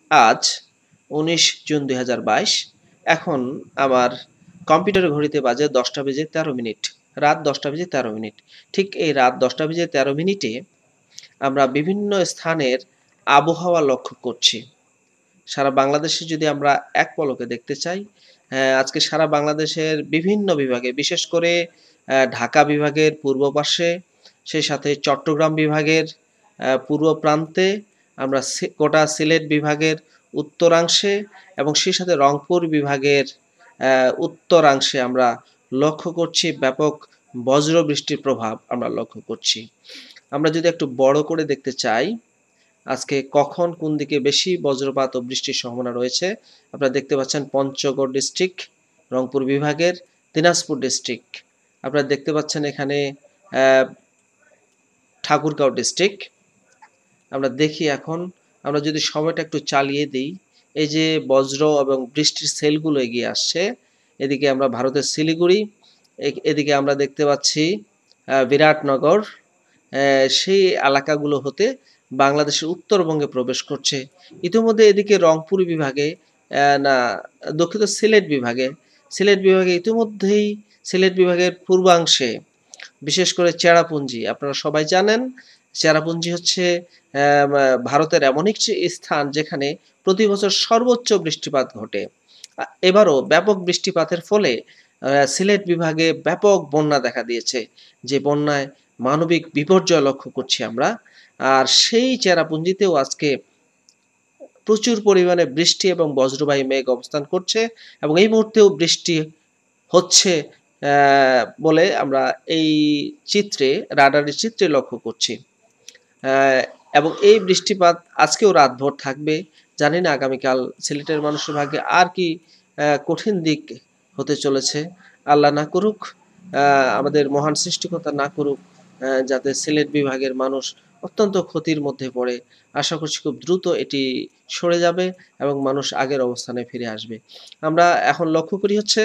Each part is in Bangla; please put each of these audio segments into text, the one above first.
আজ 19 জুন 2022। এখন আমার কম্পিউটার ঘড়িতে বাজে 10টা বেজে 13 মিনিট, রাত 10টা বেজে 13 মিনিট। ঠিক এই রাত 10টা বেজে 13 মিনিটে আমরা বিভিন্ন স্থানের আবহাওয়া লক্ষ্য করছি। সারা বাংলাদেশে যদি আমরা এক পলকে দেখতে চাই, আজকে সারা বাংলাদেশের বিভিন্ন বিভাগে, বিশেষ করে ঢাকা বিভাগের পূর্ব পাশে, সেই সাথে চট্টগ্রাম বিভাগের পূর্ব প্রান্তে, আমরা গোটা সিলেট বিভাগের উত্তরাংশে এবং সেই সাথে রংপুর বিভাগের উত্তরাংশে আমরা লক্ষ্য করছি ব্যাপক বজ্রবৃষ্টির প্রভাব আমরা লক্ষ্য করছি। আমরা যদি একটু বড় করে দেখতে চাই, আজকে কখন কোন দিকে বেশি বজ্রপাত ও বৃষ্টির সম্ভাবনা রয়েছে, আপনারা দেখতে পাচ্ছেন পঞ্চগড় ডিস্ট্রিক্ট রংপুর বিভাগের, দিনাজপুর ডিস্ট্রিক্ট, আপনারা দেখতে পাচ্ছেন এখানে ঠাকুরগাঁও ডিস্ট্রিক্ট। আমরা দেখি এখন, আমরা যদি সময়টা একটু চালিয়ে দিই, এই যে বজ্র এবং বৃষ্টির সেলগুলো এগিয়ে আসছে, এদিকে আমরা ভারতের শিলিগুড়ি, এদিকে আমরা দেখতে পাচ্ছি বিরাটনগর, সেই এলাকাগুলো হতে বাংলাদেশের উত্তরবঙ্গে প্রবেশ করছে। ইতিমধ্যে এদিকে রংপুর বিভাগে, না দক্ষিণ সিলেট বিভাগে ইতিমধ্যেই সিলেট বিভাগের পূর্বাংশে, বিশেষ করে চেরাপুঞ্জি, আপনারা সবাই জানেন চেরাপুঞ্জি হচ্ছে ভারতের এমন একটি স্থান যেখানে প্রতি বছর সর্বোচ্চ বৃষ্টিপাত ঘটে। এবারও ব্যাপক বৃষ্টিপাতের ফলে সিলেট বিভাগে ব্যাপক বন্যা দেখা দিয়েছে, যে বন্যায় মানবিক বিপর্যয় লক্ষ্য করছি আমরা। আর সেই চেরাপুঞ্জিতেও আজকে প্রচুর পরিমাণে বৃষ্টি এবং বজ্রবায়ু মেঘ অবস্থান করছে এবং এই মুহূর্তেও বৃষ্টি হচ্ছে বলে আমরা এই চিত্রে, রাডারের চিত্রে লক্ষ্য করছি। এবং এই বৃষ্টিপাত আজকেও রাতভর থাকবে। জানি না আগামীকাল সিলেটের মানুষের ভাগ্যে আর কি কঠিন দিক হতে চলেছে। আল্লাহ না করুক, আমাদের মহান সৃষ্টিকর্তা না করুক যাতে সিলেট বিভাগের মানুষ অত্যন্ত ক্ষতির মধ্যে পড়ে। আশা করছি খুব দ্রুত এটি সরে যাবে এবং মানুষ আগের অবস্থানে ফিরে আসবে। আমরা এখন লক্ষ্য করি হচ্ছে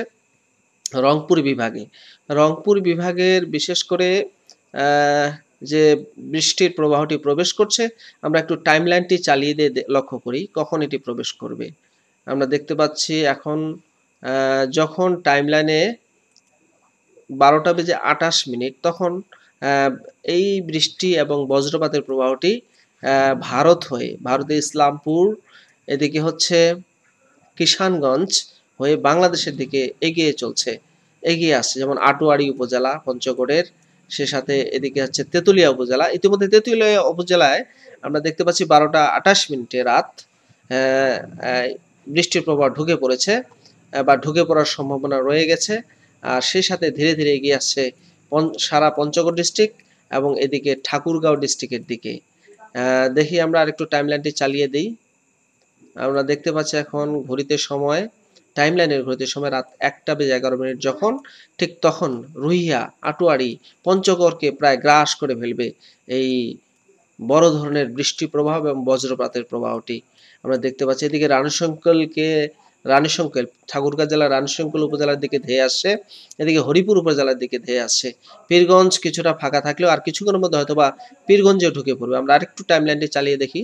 রংপুর বিভাগের বিশেষ করে যে বৃষ্টির প্রবাহটি প্রবেশ করছে, আমরা একটু টাইমলাইনটি চালিয়ে দিয়ে লক্ষ্য করি কখন এটি প্রবেশ করবে। আমরা দেখতে পাচ্ছি এখন যখন টাইমলাইনে 12টা বেজে 28 মিনিট, তখন এই বৃষ্টি এবং বজ্রপাতের প্রবাহটি ভারতে ইসলামপুর, এদিকে হচ্ছে কিষানগঞ্জ হয়ে বাংলাদেশের দিকে এগিয়ে আসছে, যেমন আটোয়ারী উপজেলা পঞ্চগড়ের, সে সাথে এদিকে হচ্ছে তেতুলিয়া উপজেলা। ইতিমধ্যে তেতুলিয়া উপজেলায় আমরা দেখতে পাচ্ছি 12টা 28 মিনিটে রাত বৃষ্টির প্রবাহ ঢুকে পড়েছে বা ঢুকে পড়ার সম্ভাবনা রয়ে গেছে। আর সেই সাথে ধীরে ধীরে এগিয়ে আসছে সারা পঞ্চগড় ডিস্ট্রিক্ট এবং এদিকে ঠাকুরগাঁও ডিস্ট্রিক্টের দিকে। দেখি আমরা আরেকটু টাইমলাইনটি চালিয়ে দিই। আমরা দেখতে পাচ্ছি এখন টাইমলাইনের ঘড়িতে সময় রাত 1টা বেজে 11 মিনিট, যখন ঠিক তখন রুহিয়া, আটোয়ারী, পঞ্চগড়কে প্রায় গ্রাস করে ফেলবে এই বড় ধরনের বৃষ্টি প্রবাহ এবং বজ্রপাতের প্রবাহটি। আমরা দেখতে পাচ্ছি এদিকে রানীশঙ্কল ঠাকুরগাঁও জেলার রানীশঙ্কল উপজেলার দিকে ধেয়ে আসছে, এদিকে হরিপুর উপজেলার দিকে ধেয়ে আসছে। পীরগঞ্জ কিছুটা ফাঁকা থাকলেও আর কিছুক্ষণের মধ্যে হয়তোবা পীরগঞ্জেও ঢুকে পড়বে। আমরা আরেকটু টাইমলাইনটি চালিয়ে দেখি।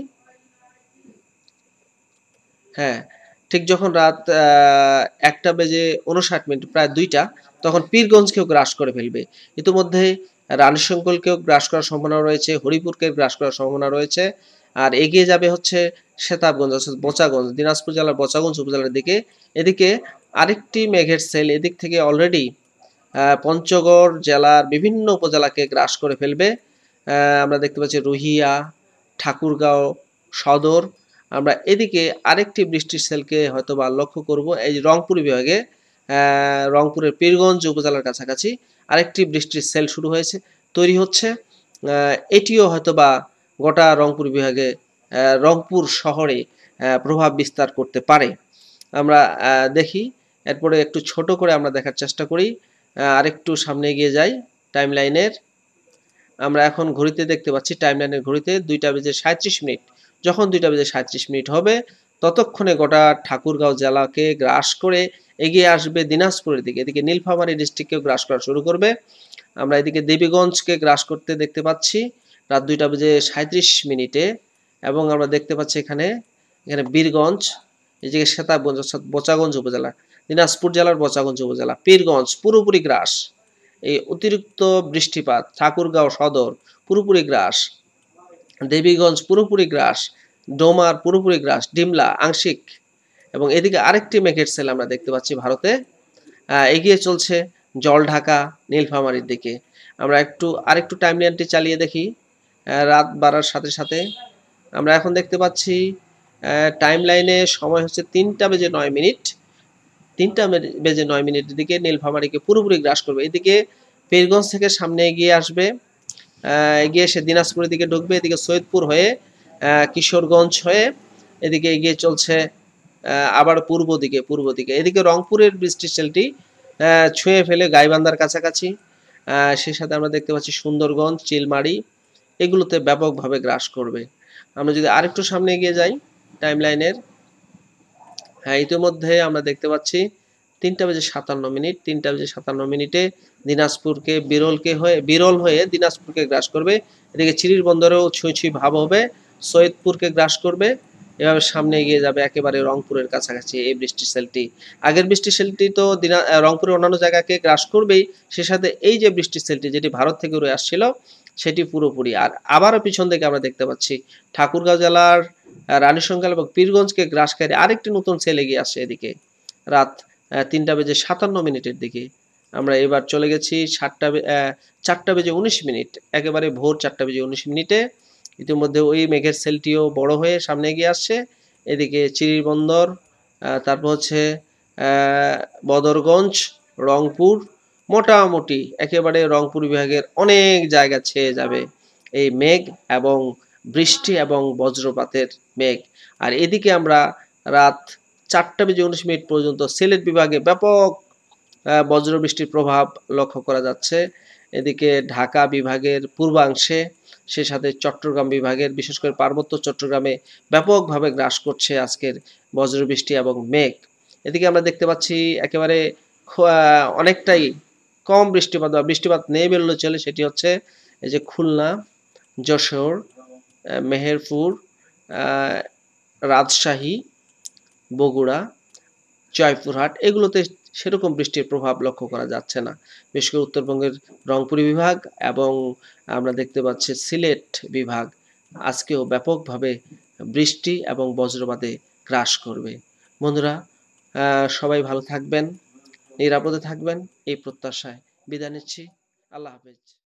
হ্যাঁ, ঠিক যখন রাত 1টা বেজে 59 মিনিট, প্রায় 2টা, তখন পীরগঞ্জকেও গ্রাস করে ফেলবে। ইতিমধ্যে রানীশঙ্কলকেও গ্রাস করার সম্ভাবনা রয়েছে, হরিপুরকে গ্রাস করার সম্ভাবনা রয়েছে। আর এগিয়ে যাবে হচ্ছে সেতাবগঞ্জ, বোচাগঞ্জ, দিনাজপুর জেলার বোচাগঞ্জ উপজেলার দিকে। এদিকে আরেকটি মেঘের সেল এদিক থেকে অলরেডি পঞ্চগড় জেলার বিভিন্ন উপজেলাকে গ্রাস করে ফেলবে। আমরা দেখতে পাচ্ছি রুহিয়া, ঠাকুরগাঁও সদর। আমরা এদিকে আরেকটি বৃষ্টির সেলকে হয়তো বা লক্ষ্য করব, এই রংপুর বিভাগে রংপুরের পীরগঞ্জ উপজেলার কাছাকাছি আরেকটি বৃষ্টির সেল তৈরি হচ্ছে। এটিও হয়তো বা গোটা রংপুর বিভাগে, রংপুর শহরে প্রভাব বিস্তার করতে পারে। আমরা দেখি, এরপরে একটু ছোট করে আমরা দেখার চেষ্টা করি, আরেকটু সামনে এগিয়ে যাই টাইমলাইনের। আমরা এখন ঘড়িতে দেখতে পাচ্ছি, টাইমলাইনের ঘড়িতে 2টা বেজে 37 মিনিট। যখন 2টা বেজে 37 মিনিট হবে, ততক্ষণে গোটা ঠাকুরগাঁও জেলাকে গ্রাস করে এগিয়ে আসবে দিনাজপুরের দিকে। এদিকে নীলফামারী ডিস্ট্রিক্টকেও গ্রাস করা শুরু করবে। আমরা এদিকে দেবীগঞ্জকে গ্রাস করতে দেখতে পাচ্ছি রাত 2টা বেজে 37 মিনিটে, এবং আমরা দেখতে পাচ্ছি এখানে এখানে বীরগঞ্জ, এই যে সেতাবগঞ্জ অর্থাৎ বোচাগঞ্জ উপজেলা, দিনাজপুর জেলার বোচাগঞ্জ উপজেলা, পীরগঞ্জ পুরোপুরি গ্রাস, এই অতিরিক্ত বৃষ্টিপাত, ঠাকুরগাঁও সদর পুরোপুরি গ্রাস, দেবীগঞ্জ পুরোপুরি গ্রাস, ডোমার পুরোপুরি গ্রাস, ডিমলা আংশিক, এবং এদিকে আরেকটি মেঘের সেল আমরা দেখতে পাচ্ছি ভারতে এগিয়ে চলছে জলঢাকা নীলফামারীর দিকে। আমরা আরেকটু টাইমলাইনটি চালিয়ে দেখি। রাত বাড়ার সাথে সাথে আমরা এখন দেখতে পাচ্ছি টাইমলাইনে সময় হচ্ছে 3:09। 3:09 দিকে নীলফামারীকে পুরোপুরি গ্রাস করবে। এদিকে পীরগঞ্জ থেকে সামনে এগিয়ে আসবে, এগিয়ে এসে দিনাজপুরের দিকে ঢুকবে, এদিকে সৈয়দপুর হয়ে কিশোরগঞ্জ হয়ে এদিকে এগিয়ে চলছে আবার পূর্ব দিকে। এদিকে রংপুরের বৃষ্টির সেলটি ছুঁয়ে ফেলে গাইবান্ধার কাছাকাছি। সেই সাথে আমরা দেখতে পাচ্ছি সুন্দরগঞ্জ, চিলমারি এগুলোতে ব্যাপকভাবে গ্রাস করবে। আমরা যদি আরেকটু সামনে এগিয়ে যাই টাইমলাইনের, হ্যাঁ ইতিমধ্যে আমরা দেখতে পাচ্ছি 3:57। 3:57 দিনাজপুরকে বিরল হয়ে দিনাজপুরকে গ্রাস করবে। এদিকে চিরির বন্দরেও ছুঁই ভাব হবে, সৈয়দপুরকে গ্রাস করবে, এভাবে সামনে এগিয়ে যাবে একেবারে রংপুরের কাছাকাছি এই বৃষ্টির সেলটি। আগের বৃষ্টির সেলটি তো রংপুরের অন্যান্য জায়গাকে গ্রাস করবেই, সে সাথে এই যে বৃষ্টির সেলটি যেটি ভারত থেকে উড়ে আসছিল সেটি পুরোপুরি। আর আবারও পিছন থেকে আমরা দেখতে পাচ্ছি ঠাকুরগাঁও জেলার রানীশঙ্কাল এবং পীরগঞ্জকে গ্রাসকারী আরেকটি নতুন সেল এগিয়ে আসছে এদিকে রাত 3:57 দিকে। আমরা এবার চলে গেছি 4:19, একেবারে ভোর 4:19। ইতিমধ্যে ওই মেঘের সেলটিও বড় হয়ে সামনে এগিয়ে আসছে। এদিকে চিরির বন্দর, তারপর হচ্ছে বদরগঞ্জ, রংপুর, মোটামুটি একেবারে রংপুর বিভাগের অনেক জায়গা ছেয়ে যাবে এই মেঘ এবং বৃষ্টি এবং বজ্রপাতের মেঘ। আর এদিকে আমরা রাত 4:19 পর্যন্ত সিলেট বিভাগে ব্যাপক বজ্রবৃষ্টির প্রভাব লক্ষ্য করা যাচ্ছে। এদিকে ঢাকা বিভাগের পূর্বাংশে, সে সাথে চট্টগ্রাম বিভাগের বিশেষ করে পার্বত্য চট্টগ্রামে ব্যাপকভাবে গ্রাস করছে আজকের বজ্রবৃষ্টি এবং মেঘ। এদিকে আমরা দেখতে পাচ্ছি একেবারে অনেকটাই কম বৃষ্টিপাত বা বৃষ্টিপাত নেই বললে চলে, সেটি হচ্ছে এই যে খুলনা, যশোর, মেহেরপুর, রাজশাহী, বগুড়া, জয়পুরহাট এগুলোতে সেরকম বৃষ্টির প্রভাব লক্ষ্য করা যাচ্ছে না। বিশেষ করে উত্তরবঙ্গের রংপুর বিভাগ এবং আমরা দেখতে পাচ্ছি সিলেট বিভাগ আজকেও ব্যাপকভাবে বৃষ্টি এবং বজ্রপাতে গ্রাস করবে। বন্ধুরা, সবাই ভালো থাকবেন, নিরাপদে থাকবেন এই প্রত্যাশায় বিদায় নিচ্ছি। আল্লাহ হাফেজ।